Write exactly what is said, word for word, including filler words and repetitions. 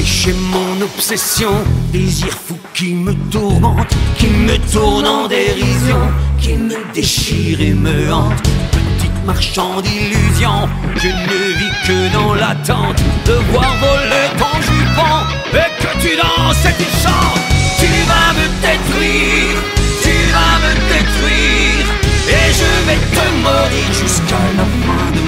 chez mon obsession, désir fou qui me tourmente, qui me tourne en dérision, qui me déchire et me hante. Petite marchande d'illusions, je ne vis que dans l'attente de voir voler ton jupon et que tu danses et tu chantes. Tu vas me détruire, tu vas me détruire, et je vais te maudire jusqu'à la fin de